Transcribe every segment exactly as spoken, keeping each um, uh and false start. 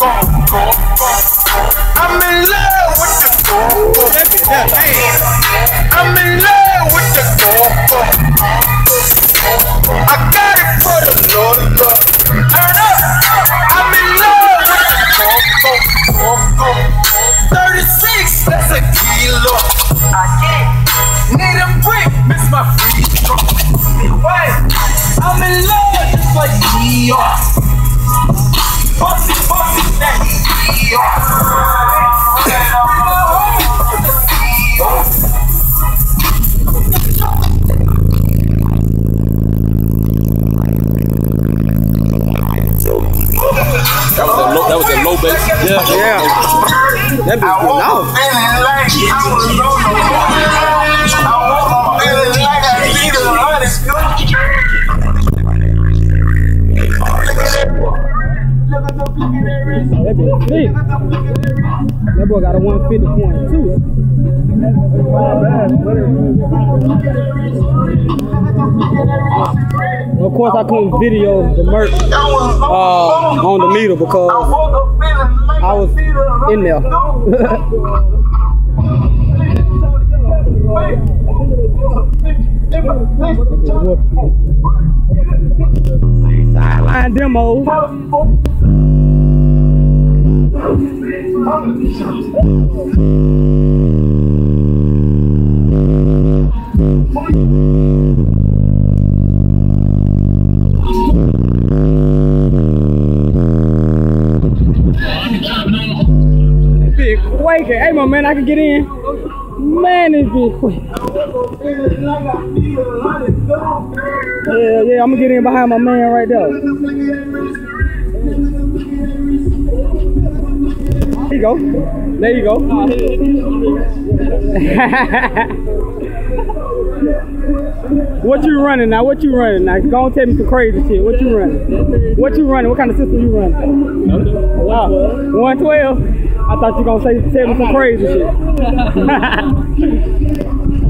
I'm in love with the go-go. I'm in love with the go-go. I got it for the Lord, Lord. Turn up. I'm in love with the go-go. thirty-six, that's a kilo. I can't. Need a brick, miss my free throw. I'm in love just like D R. Bossy, bossy, that D R. That was a low, that was a low bass. Yeah, yeah. That bitch good now. That bitch thick. That boy got a one fifty point two. Of course, I couldn't video the merch uh, on the meter because I was in there. Sideline demo. Big quaking. Hey, my man, I can get in. Man, this big quick. Yeah, yeah, I'm gonna get in behind my man right there. There you go. There you go. What you running now? What you running now? Go on, tell me some crazy shit. What you running? What you running? What kind of system you running? Wow. one twelve? I thought you were going to say, tell me some crazy shit.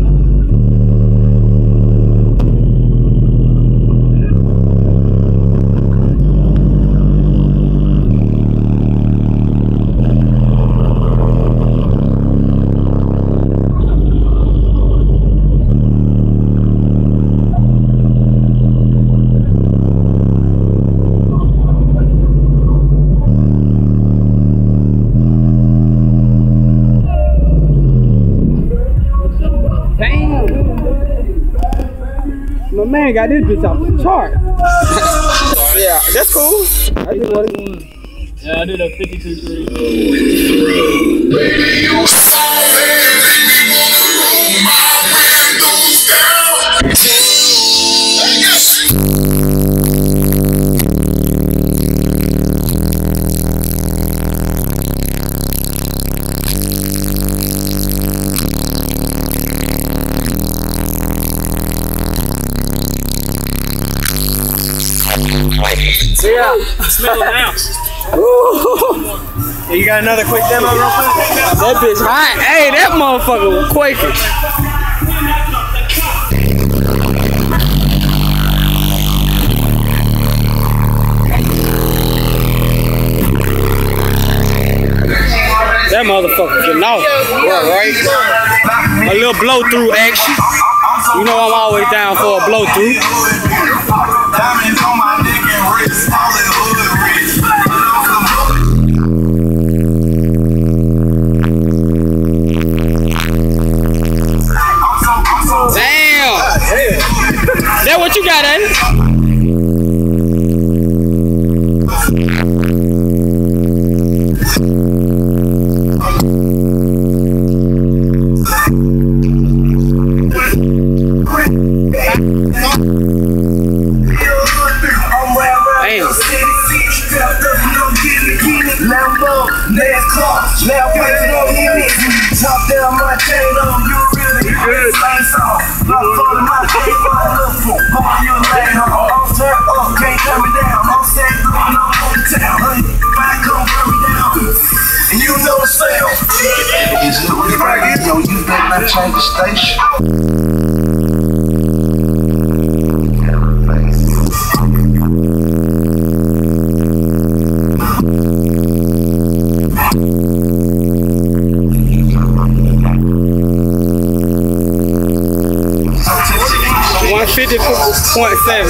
Man, got this bitch off the chart. Yeah, that's cool. I did what it Yeah, I did a fifty-two three. Yeah. Smell it now. Hey, you got another quick demo real quick? That bitch hot. Hey, that motherfucker was quaking. That motherfucker getting off. Yeah, right? A little blow through action. You know I'm always down for a blow through. Diamonds on my neck and wrist, all in hood rich. Damn! That what you got, ain't it? Top down my chain on you, really good. Same song. Not for my chain, my love for all your lane. I'm turn up, can't cut me down. I'm staying going on in town. If I come me down, and you know the sale. Is it really right? Yo, you better not change the station. fifty point seven.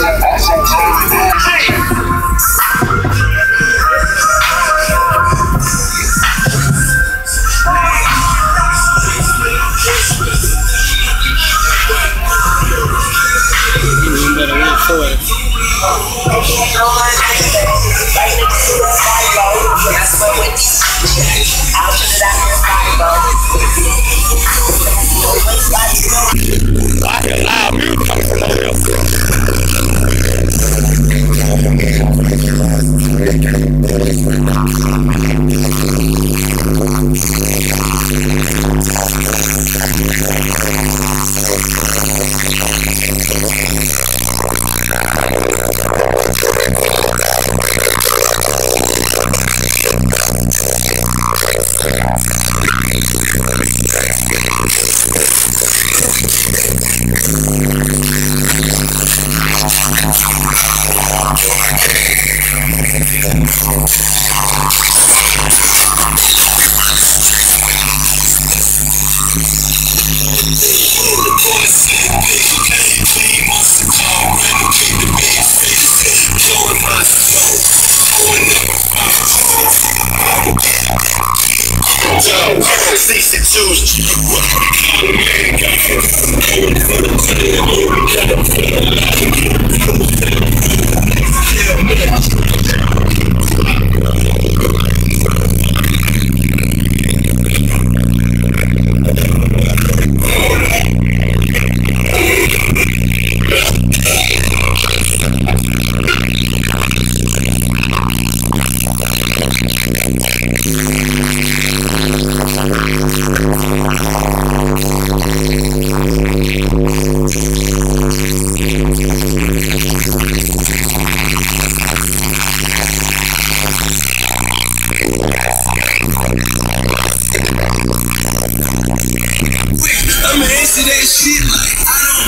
I'ma answer that shit like I don't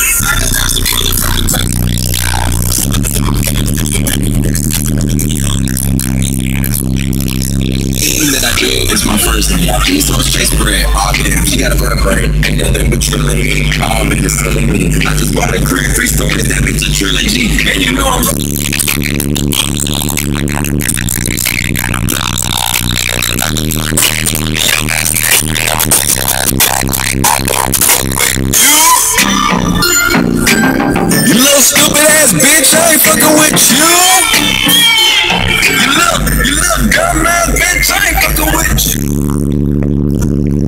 that I do is my first name. So it's straight spread. All damn, she got a vertebrae. Ain't nothing but trilogy. All niggas telling me I just bought a crib, three stories, that bitch a trilogy. And you know I'm you little stupid ass bitch, I ain't fucking with you. You little, you little dumb ass bitch, I ain't fucking with you.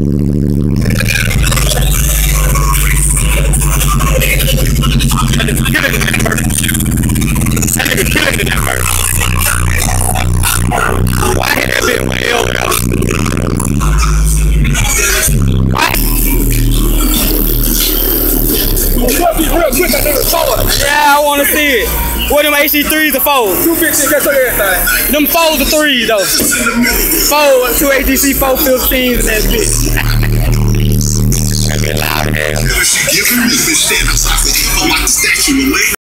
Why hit that bitch my elbow? Yeah, I wanna see it. What them H D threes or fours? two fifty, catch everything. Them fours or threes though. Four, two H D C four fifteens and that bitch. She giving me the shit, I'm talking like the statue of